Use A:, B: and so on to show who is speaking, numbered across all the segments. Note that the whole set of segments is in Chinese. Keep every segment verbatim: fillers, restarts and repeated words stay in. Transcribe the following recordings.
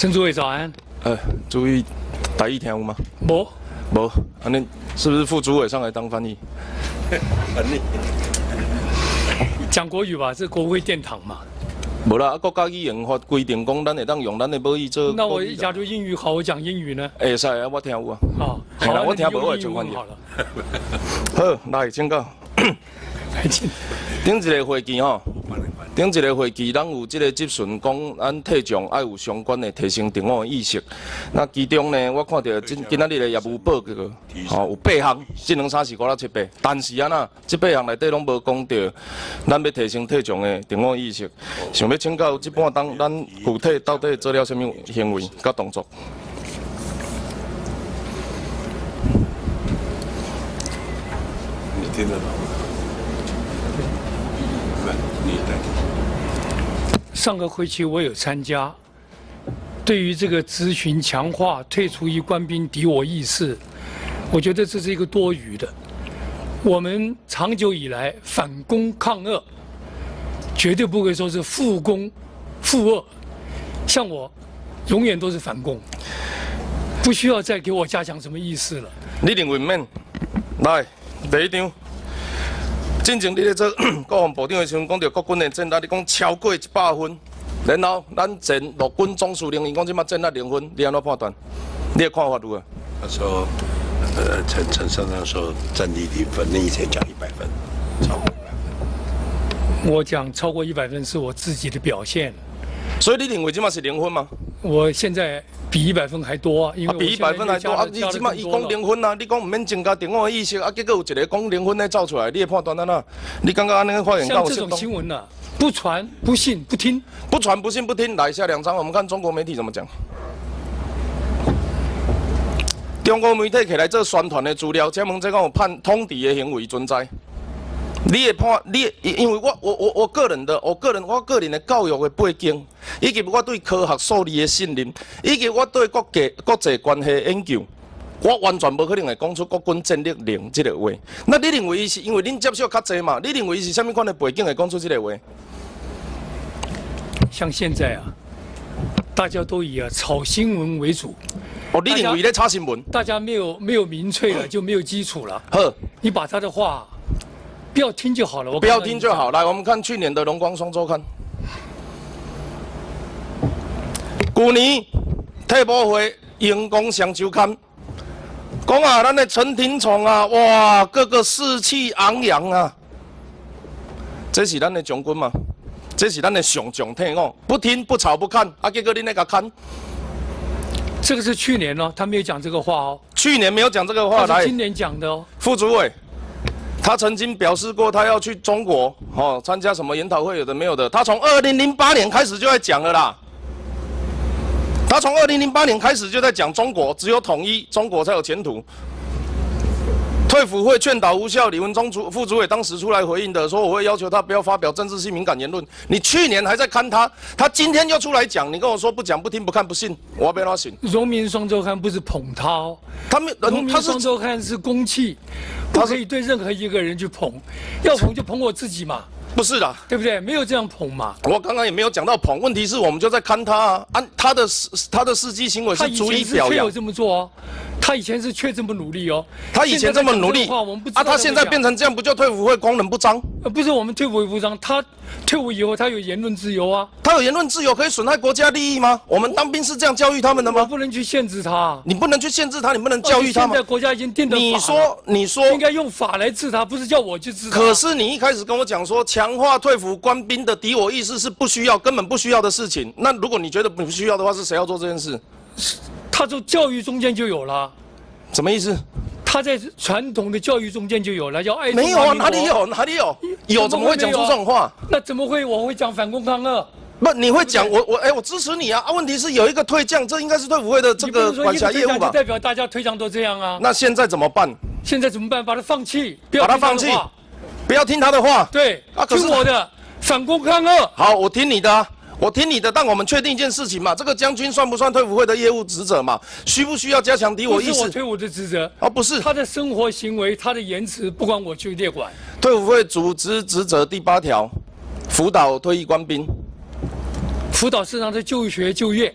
A: 陈主委早安。
B: 呃，注意台语听有吗？
A: 无，
B: 无，安尼是不是副主委上来当翻译？
C: 翻译。
A: 讲国语吧，这国会殿堂嘛。
B: 无啦，国家语言法规定讲，咱会当用咱的母语做。
A: 那我假如英语好，我讲英语呢？
B: 会使啊，我听有啊。
A: 好，
B: 好啦，我听无我会
A: 做
B: 做翻译。
A: 好了。
B: 好，来，请讲。顶一个会期吼，顶一个会期，咱有即个质询讲，咱体重爱有相关的提升自我意识。那其中呢，我看到今今仔日的业务报告，吼有八项，这两三四五六七八，但是啊呐，这八项内底拢无讲到，咱要提升体重的自我意识。想要请教这半当，咱具体到底做了什么行为甲动作？
C: 你听得懂吗？你
A: 上个会期我有参加，对于这个咨询强化退出役官兵敌我意识，我觉得这是一个多余的。我们长久以来反攻抗俄，绝对不会说是复攻复俄。像我，永远都是反攻，不需要再给我加强什么意识了。
B: 你认为唔免？来，第一张。进前你咧做国防部长的时候，讲到国军的战力，你讲超过一百分，然后咱前陆军总司令伊讲即马战力零分，你安怎判断？你的看法如何？
C: 他说，呃，陈陈上长说战力零分，你以前讲一百分，超过一百分。
A: 我讲超过一百分是我自己的表现，
B: 所以你认为即马是零分吗？
A: 我现在比一百分还多啊，因为
B: 啊，比一百分还多啊！你即马伊讲零分啊，你讲唔免增加自我的意识啊，结果有一个讲零分的走出来，你的判断安怎？你感觉安尼个发言
A: 像这种新闻啊，不传不信不听，
B: 不传不信不听。来下两张，我们看中国媒体怎么讲。中国媒体起来做宣传的资料，请问这讲有判通敌的行为存在？你的判，你因为我我我我个人的，我个人我个人的教育的背景，以及我对科学数理的信任，以及我对国际国际关系的研究，我完全无可能会讲出国军战力零这个话。那你认为伊是因为恁接触较济嘛？你认为伊是什么款的背景会讲出这个话？
A: 像现在啊，大家都以啊炒新闻为主。
B: 哦，你认为咧炒新闻？
A: 大家没有没有民粹了，就没有基础了。
B: 好，
A: 你把他的话。不要听就好了，我
B: 不要听就好。来，我们看去年的《荣光双周刊》，去年退伍会荧光上周刊，讲啊，咱的陈廷宠啊，哇，个个士气昂扬啊。这是咱的将军嘛？这是咱的上将体哦，不听不吵不看，啊，结果你那个看。
A: 这个是去年哦，他没有讲这个话哦。
B: 去年没有讲这个话，
A: 来，今年讲的哦。
B: 副主委。他曾经表示过，他要去中国，哦，参加什么研讨会，有的没有的。他从二零零八年开始就在讲了啦。他从二零零八年开始就在讲中国，只有统一，中国才有前途。退辅会劝导无效，李文忠主副主委当时出来回应的，说我会要求他不要发表政治性敏感言论。你去年还在看他，他今天又出来讲，你跟我说不讲不听不看不信，我要不要他信？
A: 荣民双周刊不是捧他哦，
B: 他们
A: 荣民双周刊是公器。不可以对任何一个人去捧，要捧就捧我自己嘛。
B: 不是的，
A: 对不对？没有这样捧嘛。
B: 我刚刚也没有讲到捧，问题是我们就在看他啊，按他的他的事迹行为是足以表扬。
A: 他以前是确有这么做哦，他以前是确这么努力哦。
B: 他以前这么努力，啊，他现在变成这样，不就退伍会功能不彰？
A: 呃，不是我们退伍不彰，他退伍以后他有言论自由啊。
B: 他有言论自由，可以损害国家利益吗？我们当兵是这样教育他们的吗？
A: 我不能去限制他。
B: 你不能去限制他，你不能教育他吗？
A: 现在国家已经定的法了。
B: 你说，你说
A: 应该用法来治他，不是叫我去治他。
B: 可是你一开始跟我讲说，强化退伍官兵的敌我意识是不需要，根本不需要的事情。那如果你觉得不需要的话，是谁要做这件事？
A: 他从教育中间就有了。
B: 什么意思？
A: 他在传统的教育中间就有了，叫爱。
B: 没有啊，哪里有？哪里有？有怎么会讲出这种话？
A: 那怎么会？我会讲反攻抗俄？
B: 不，你会讲我我哎，我支持你啊！啊，问题是有一个退将，这应该是退伍会的这个管辖业务吧？
A: 代表大家退将都这样啊。
B: 那现在怎么办？
A: 现在怎么办？把他放弃，不
B: 要把他放弃，不要听他的话。
A: 对，啊，听我的，反攻抗俄。
B: 好，我听你的啊。我听你的，但我们确定一件事情嘛，这个将军算不算退伍会的业务职责嘛？需不需要加强敌我意识？
A: 不是我退伍的职责
B: 哦，不是
A: 他的生活行为，他的言辞，不管我去列管。
B: 退伍会组织职责第八条，辅导退役官兵。
A: 辅导市场的就学就业，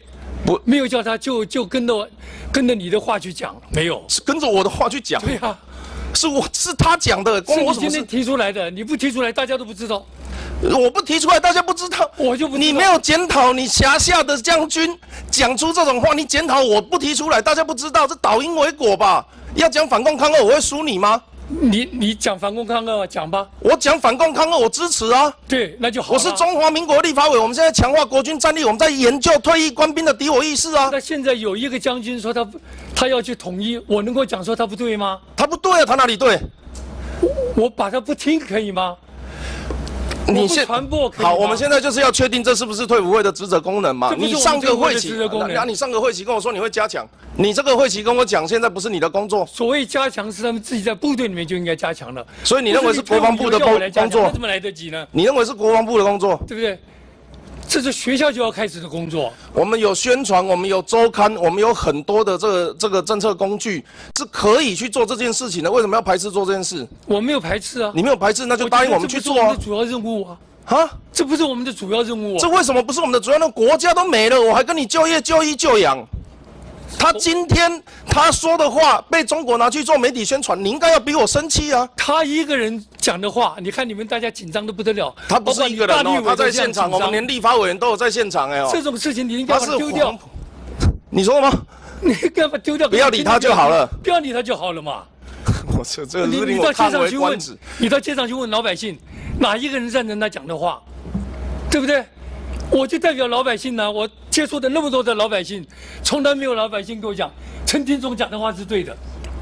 B: 不
A: 没有叫他就就跟着跟着你的话去讲，没有。
B: 是跟着我的话去讲。
A: 对呀、啊，
B: 是我是他讲的，关
A: 是
B: 我什么事？
A: 你今天提出来的，你不提出来，大家都不知道。
B: 我不提出来，大家不知道。
A: 我就不知道
B: 你没有检讨你辖下的将军讲出这种话，你检讨我不提出来，大家不知道，这倒因为果吧？要讲反共抗俄，我会输你吗？
A: 你你讲反共抗俄讲吧。
B: 我讲反共抗俄，我支持啊。
A: 对，那就好了。
B: 我是中华民国立法委，我们现在强化国军战力，我们在研究退役官兵的敌我意识啊。
A: 那现在有一个将军说他他要去统一，我能够讲说他不对吗？
B: 他不对啊，他哪里对？
A: 我把他不听可以吗？
B: 你现
A: 传播可以吗？
B: 好，我们现在就是要确定这是不是退辅会的职责功能嘛？
A: 这不是我们
B: 你上个会期，
A: 退辅会的职责功能
B: 然后你上个会期跟我说你会加强，你这个会期跟我讲，现在不是你的工作，
A: 所谓加强是他们自己在部队里面就应该加强的。
B: 所以你认为是国防部的
A: 工
B: 工作？
A: 怎么来得及呢？
B: 你认为是国防部的工作，
A: 对不对？这是学校就要开始的工作。
B: 我们有宣传，我们有周刊，我们有很多的这个这个政策工具是可以去做这件事情的。为什么要排斥做这件事？
A: 我没有排斥啊。
B: 你没有排斥，那就答应我们去做啊。
A: 这不是我们的主要任务啊。
B: 啊，
A: 这不是我们的主要任务啊。
B: 这为什么不是我们的主要任务？国家都没了，我还跟你就业、就医、就养。他今天他说的话被中国拿去做媒体宣传，你应该要比我生气啊！
A: 他一个人讲的话，你看你们大家紧张的不得了。
B: 他不是一个人哦，他在现场，我们连立法委员都有在现场哎哦。
A: 这种事情你应该把它丢掉。
B: 你说吗？
A: 你该把丢掉。
B: 不要理他就好了。
A: 不要理他就好了嘛。
B: 我这这个
A: 你
B: 令我叹为观止。
A: 你到街上去问老百姓，哪一个人赞成他讲的话，对不对？我就代表老百姓呢、啊，我接触的那么多的老百姓，从来没有老百姓跟我讲陈廷忠讲的话是对的。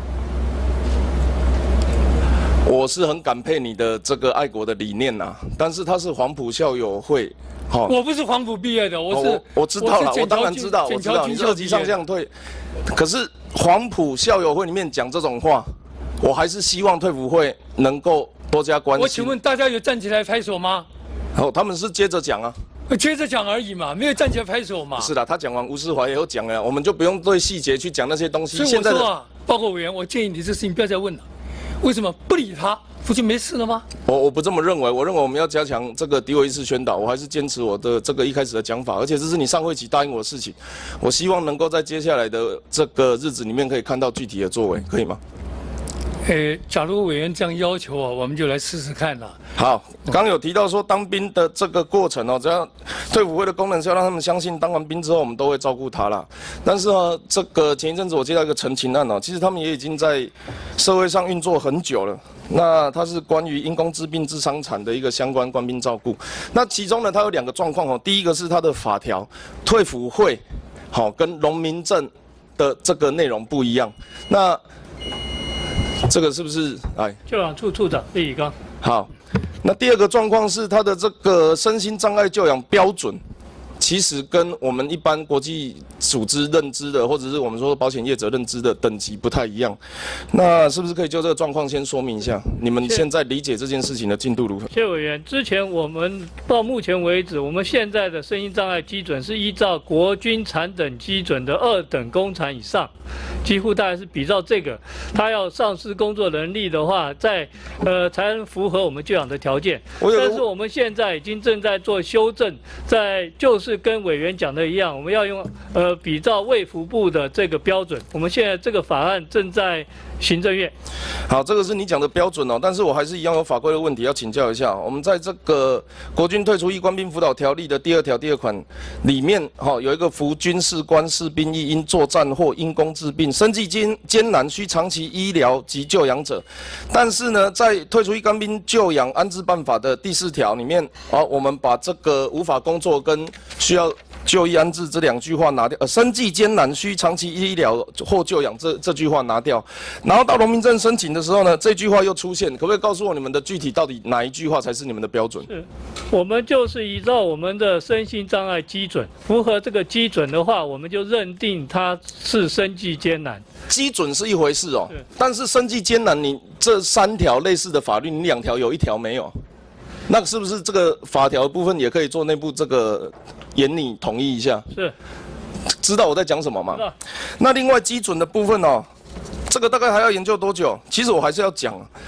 B: 我是很感佩你的这个爱国的理念呐、啊，但是他是黄埔校友会，
A: 哦，我不是黄埔毕业的，我是、
B: 哦、我, 我知道了，我当然知道，我知道你是二级上将退，可是黄埔校友会里面讲这种话，我还是希望退辅会能够多加关心。
A: 我请问大家有站起来拍手吗？
B: 哦，他们是接着讲啊。
A: 接着讲而已嘛，没有站起来拍手嘛。
B: 是的，他讲完吴世怀也有讲了，我们就不用对细节去讲那些东西。
A: 所以我说啊，报告委员，我建议你这事情不要再问了。为什么不理他，不就没事了吗？
B: 我我不这么认为，我认为我们要加强这个敌我意识宣导，我还是坚持我的这个一开始的讲法，而且这是你上会期答应我的事情，我希望能够在接下来的这个日子里面可以看到具体的作为，可以吗？
A: 呃，假如委员这样要求啊，我们就来试试看了。
B: 好，刚有提到说当兵的这个过程哦，只要退辅会的功能是要让他们相信，当完兵之后我们都会照顾他啦。但是呢，这个前一阵子我接到一个陈情案哦，其实他们也已经在社会上运作很久了。那它是关于因公致病致伤残的一个相关官兵照顾。那其中呢，它有两个状况哦，第一个是它的法条，退辅会好、哦、跟农民证的这个内容不一样。那这个是不是？哎，
A: 救养处处长李宇刚。
B: 好，那第二个状况是他的这个身心障碍救养标准，其实跟我们一般国际组织认知的，或者是我们说保险业者认知的等级不太一样。那是不是可以就这个状况先说明一下？你们现在理解这件事情的进度如何？
D: 谢委员，之前我们到目前为止，我们现在的身心障碍基准是依照国军残等基准的二等公残以上。几乎大概是比照这个，他要丧失工作能力的话，在呃才能符合我们救养的条件。但是我们现在已经正在做修正，在就是跟委员讲的一样，我们要用呃比照卫福部的这个标准。我们现在这个法案正在行政院。
B: 好，这个是你讲的标准哦，但是我还是一样有法规的问题要请教一下。我们在这个国军退出役官兵辅导条例的第二条第二款里面，哈、哦、有一个服军士官士兵役因作战或因公致病。生计艰艰难，需长期医疗及救养者，但是呢，在退出役官兵救养安置办法的第四条里面，啊，我们把这个无法工作跟需要就医安置这两句话拿掉，呃，生计艰难，需长期医疗或救养这这句话拿掉，然后到农民证申请的时候呢，这句话又出现，可不可以告诉我你们的具体到底哪一句话才是你们的标准？
D: 是，我们就是依照我们的身心障碍基准，符合这个基准的话，我们就认定它是生计艰难。
B: 基准是一回事哦，但是生计艰难，你这三条类似的法律，你两条有一条没有，那是不是这个法条的部分也可以做内部这个研拟统一一下？
D: 是，
B: 知道我在讲什么吗？那另外基准的部分哦，这个大概还要研究多久？其实我还是要讲，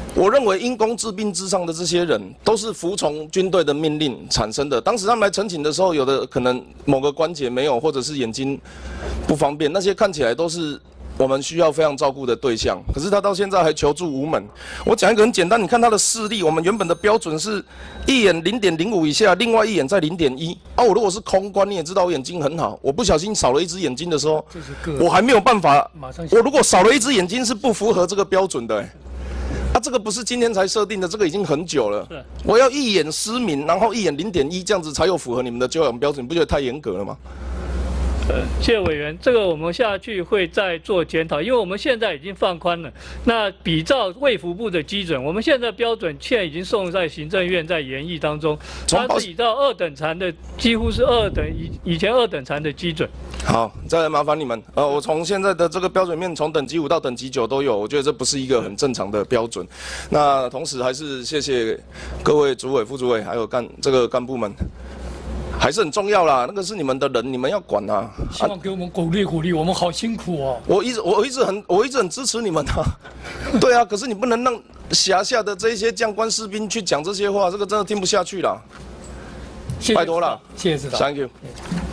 B: 我认为因公治病之上的这些人，都是服从军队的命令产生的。当时他们来陈情的时候，有的可能某个关节没有，或者是眼睛不方便，那些看起来都是我们需要非常照顾的对象。可是他到现在还求助无门。我讲一个很简单，你看他的视力，我们原本的标准是一眼零点零五以下，另外一眼在零点一。啊，我如果是空观，你也知道我眼睛很好，我不小心少了一只眼睛的时候，我还没有办法。我如果少了一只眼睛是不符合这个标准的、欸。啊，这个不是今天才设定的，这个已经很久了。我要一眼失明，然后一眼零点一，这样子才有符合你们的教养标准，你不觉得太严格了吗？
D: 呃，谢谢委员，这个我们下去会再做检讨，因为我们现在已经放宽了。那比照卫福部的基准，我们现在标准现在已经送在行政院在研议当中，它是以到二等残的，几乎是二等以以前二等残的基准。
B: 好，再来麻烦你们。呃，我从现在的这个标准面，从等级五到等级九都有，我觉得这不是一个很正常的标准。那同时还是谢谢各位主委、副主委还有干这个干部们。还是很重要啦，那个是你们的人，你们要管啊。
A: 希望给我们鼓励鼓励，我们好辛苦哦。
B: 我一直我一直很我一直很支持你们啊。对啊，可是你不能让辖下的这些将官士兵去讲这些话，这个真的听不下去了。拜托了，
A: 谢谢指导。
B: Thank you。